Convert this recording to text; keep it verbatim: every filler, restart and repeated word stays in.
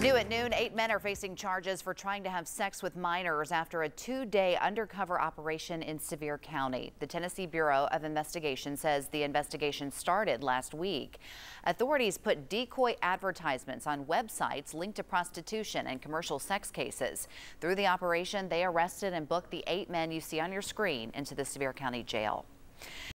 New at noon, eight men are facing charges for trying to have sex with minors after a two-day undercover operation in Sevier County. The Tennessee Bureau of Investigation says the investigation started last week. Authorities put decoy advertisements on websites linked to prostitution and commercial sex cases. Through the operation, they arrested and booked the eight men you see on your screen into the Sevier County Jail.